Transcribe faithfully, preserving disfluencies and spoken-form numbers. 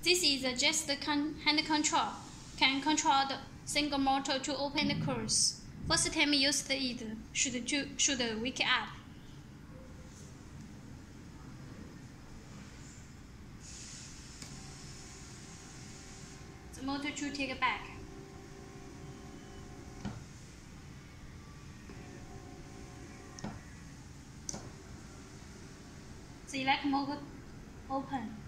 This is just the con hand control. Can control the single motor to open the course. First time used it should to, should wake up. The motor to take back. The electric motor open.